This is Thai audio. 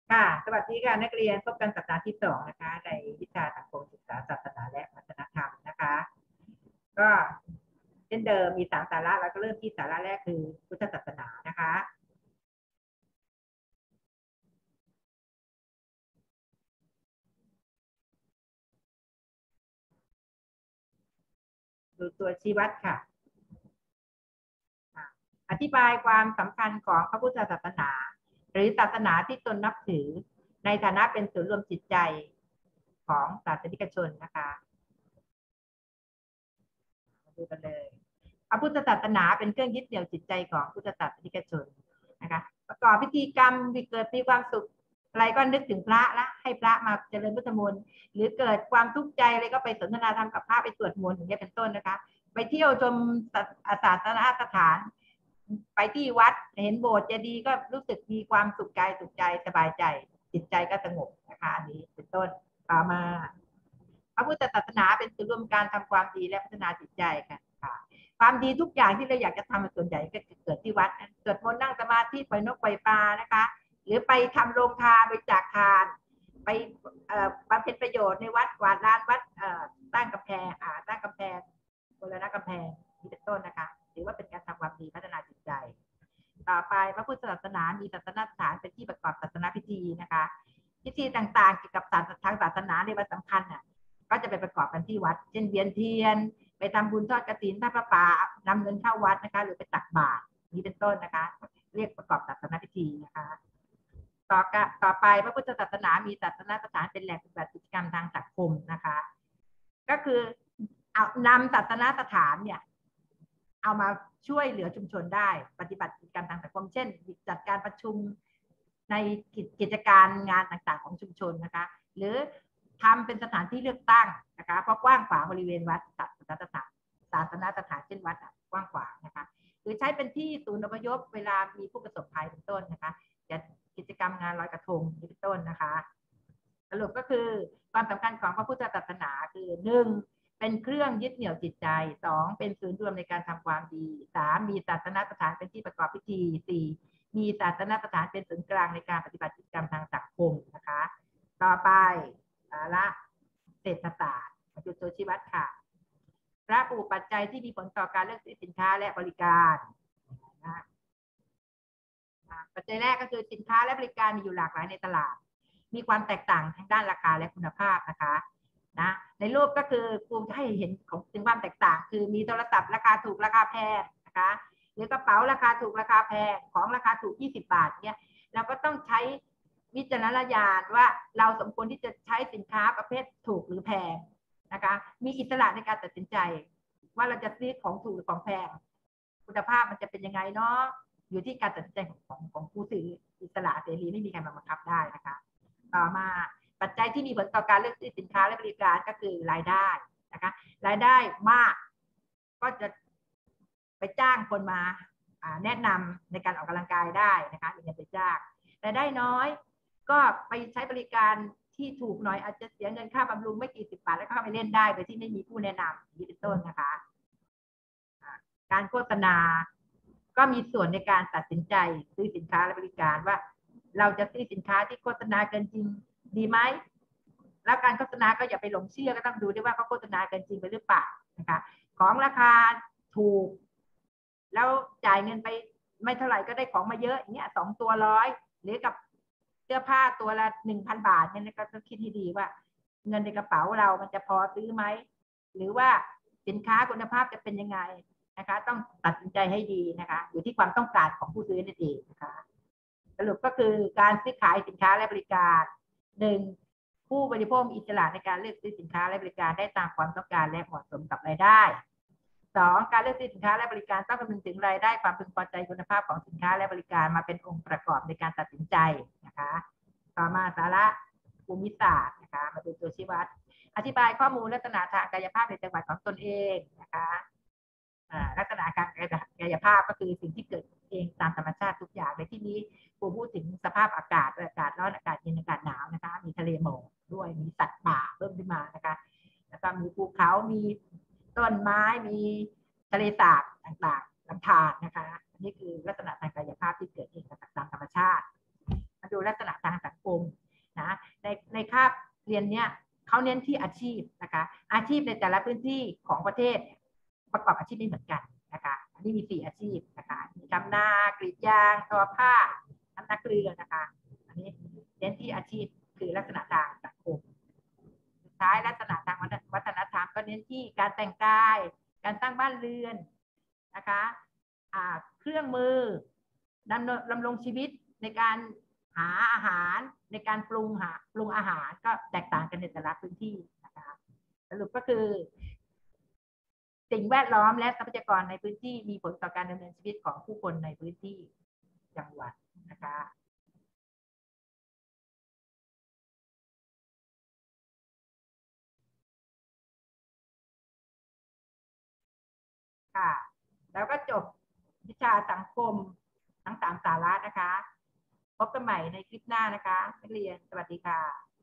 ค่ะสวัสดีค่ะนักเรียนพบกันสัปดาห์ที่2นะคะในวิชาสังคมศึกษาศาสนาและวัฒนธรรมนะคะก็เช่นเดิมมี3 สาระเราก็เริ่มที่สาระแรกคือพุทธศาสนานะคะดูตัวชี้วัดค่ะอธิบายความสำคัญของพระพุทธศาสนาหรือศาสนาที่ตนนับถือในฐานะเป็นศูนย์รวมจิตใจของศาสนิกชนนะคะมาดูกันเลยพระพุทธศาสนาเป็นเครื่องยึดเหนี่ยวจิตใจของพุทธศาสนิกชนนะคะประกอบพิธีกรรมเกิดมีความสุขอะไรก็นึกถึงพระละให้พระมาเจริญพุทธมนต์หรือเกิดความทุกข์ใจอะไรก็ไปสนทนาธรรมกับพระไปสวดมนต์อย่างนี้เป็นต้นนะคะไปเที่ยวชมศาสนสถานไปที่วัดเห็นโบสถ์เจดีย์ก็รู้สึกมีความสุขกายสุขใจสบายใจจิตใจก็สงบนะคะอันนี้เป็นต้นต่อมาพระพุทธศาสนาเป็นศูนย์รวมการทำความดีและพัฒนาจิตใจค่ะความดีทุกอย่างที่เราอยากจะทำส่วนใหญ่ก็จะเกิดที่วัดสวดมนต์นั่งสมาธิปล่อยนกปล่อยปลานะคะหรือไปทำโรงทานบริจาคทานไปบำเพ็ญประโยชน์ในวัดกวาดลานวัดตั้งกำแพงตั้งกำแพงบูรณะกำแพงนี่เป็นต้นนะคะถือว่าเป็นการทำความดีพัฒนาจิตใจต่อไปพระพุทธศาสนามีศาสนสถานเป็นที่ประกอบศาสนาพิธีนะคะพิธีต่างๆเกี่ยวกับทางศาสนาในวันสำคัญน่ะก็จะไปประกอบกันที่วัดเช่นเวียนเทียนไปทำบุญทอดกฐินทอดพระป่านำเงินเข้าวัดนะคะหรือไปตักบาตรนี้เป็นต้นนะคะเรียกประกอบศาสนาพิธีนะคะต่อไปพระพุทธศาสนามีศาสนสถานเป็นแหล่งปฏิบัติกิจกรรมทางสังคมนะคะก็คือเอานำศาสนสถานเนี่ยเอามาช่วยเหลือชุมชนได้ปฏิบัติกิจกรรมทางสังคมเช่นจัดการประชุมในกิจการงานต่างๆของชุมชนนะคะหรือทำเป็นสถานที่เลือกตั้งนะคะเพราะกว้างขวางบริเวณวัดศาสนสถานเช่นวัดกว้างขวางนะคะหรือใช้เป็นที่ศูนย์อพยพเวลามีผู้ประสบภัยเป็นต้นนะคะจะกิจกรรมงานลอยกระทงเป็นต้นนะคะสรุปก็คือความสำคัญของพระพุทธศาสนาคือ1เป็นเครื่องยึดเหนี่ยวจิตใจ2เป็นศูนย์รวมในการทำความดี3มีศาสนสถานเป็นที่ประกอบพิธี4มีศาสนสถานเป็นศูนย์กลางในการปฏิบัติกิจกรรมทางสังคมนะคะต่อไปสาระเศรษฐศาสตร์มาดูตัวชี้วัดค่ะพระปูปัจจัยที่มีผลต่อการเลือกซื้อสินค้าและบริการนะปัจจัยแรกก็คือสินค้าและบริการมีอยู่หลากหลายในตลาดมีความแตกต่างทางด้านราคาและคุณภาพนะคะนะในรูปก็คือครูให้เห็นของถึงความแตกต่างคือมีโทรศัพท์ราคาถูกราคาแพงนะคะหรือกระเป๋าราคาถูกราคาแพงของราคาถูก20 บาทเนี่ยเราก็ต้องใช้วิจารณญาณว่าเราสมควรที่จะใช้สินค้าประเภทถูกหรือแพงนะคะมีอิสระในการตัดสินใจว่าเราจะซื้อของถูกหรือของแพงคุณภาพมันจะเป็นยังไงเนาะอยู่ที่การตัดสินใจของผู้ซื้ออิสระเสรีไม่มีใครมาบังคับได้นะคะต่อมาปัจจัยที่มีผลต่อการเลือกซื้อสินค้าและบริการก็คือรายได้นะคะรายได้มากก็จะไปจ้างคนมาแนะนำในการออกกำลังกายได้นะคะมีเงินไปจ้างรายได้น้อยก็ไปใช้บริการที่ถูกหน่อยอาจจะเสียเงินค่าบำรุงไม่กี่10 บาทแล้วก็เข้าไปเล่นได้โดยที่ไม่มีผู้แนะนำนี้เป็นต้นนะคะการโฆษณาก็มีส่วนในการตัดสินใจซื้อสินค้าและบริการว่าเราจะซื้อสินค้าที่โฆษณาเกินจริงดีไหมแล้วการโฆษณาก็อย่าไปหลงเชื่อก็ต้องดูด้วยว่าเขาโฆษณาเกินจริงไปหรือเปล่านะคะของราคาถูกแล้วจ่ายเงินไปไม่เท่าไหร่ก็ได้ของมาเยอะอย่างเงี้ย2 ตัว100หรือกับเสื้อผ้าตัวละ1,000 บาทเนี่ยก็ต้องคิดให้ดีว่าเงินในกระเป๋าเรามันจะพอซื้อไหมหรือว่าสินค้าคุณภาพจะเป็นยังไงนะคะต้องตัดสินใจให้ดีนะคะอยู่ที่ความต้องการของผู้ซื้อนั่นเองนะคะสรุปก็คือการซื้อขายสินค้าและบริการ1ผู้บริโภคมีอิสระในการเลือกซื้อสินค้าและบริการได้ตามความต้องการและเหมาะสมกับรายได้2การเลือกซื้อสินค้าและบริการต้องคำนึงถึงรายได้ความพึงพอใจคุณภาพของสินค้าและบริการมาเป็นองค์ประกอบในการตัดสินใจนะคะต่อมาสาระภูมิศาสตร์นะคะมาดูตัวชี้วัดอธิบายข้อมูลลักษณะทางกายภาพในจังหวัดของตนเองนะคะลักษณะการกายภาพก็คือสิ่งที่เกิดเองตามธรรมชาติทุกอย่างในที่นี้ครูพูดถึงสภาพอากาศอากาศร้อนอากาศเย็นอากาศหนาวนะคะมีทะเลหมอกด้วยมีสัตว์ป่าเพิ่มขึ้นมานะคะแล้วก็มีภูเขามีต้นไม้มีทะเลสาบต่างๆลำธารนะคะนี่คือลักษณะทางกายภาพที่เกิดเองตามธรรมชาติมาดูลักษณะทางสังคมเรียนเนี้ยเขาเน้นที่อาชีพนะคะอาชีพในแต่ละพื้นที่ของประเทศประกอบอาชีพไม่เหมือนกันนะคะอันนี้มี4อาชีพนะคะมีทำนากรีดยางทอผ้าทำนาเกลือนะคะอันนี้เน้นที่อาชีพคือลักษณะทางสังคมสุดท้ายลักษณะทางวัฒนธรรมก็เน้นที่การแต่งกายการสร้างบ้านเรือนนะคะเครื่องมือดำรงชีวิตในการหาอาหารในการปรุงอาหารก็แตกต่างกันในแต่ละพื้นที่นะคะสรุปก็คือสิ่งแวดล้อมและทรัพยากรในพื้นที่มีผลต่อการดำเนินชีวิตของผู้คนในพื้นที่จังหวัดนะคะค่ะแล้วก็จบวิชาสังคมทั้ง3 สาระนะคะพบกันใหม่ในคลิปหน้านะคะนักเรียนสวัสดีค่ะ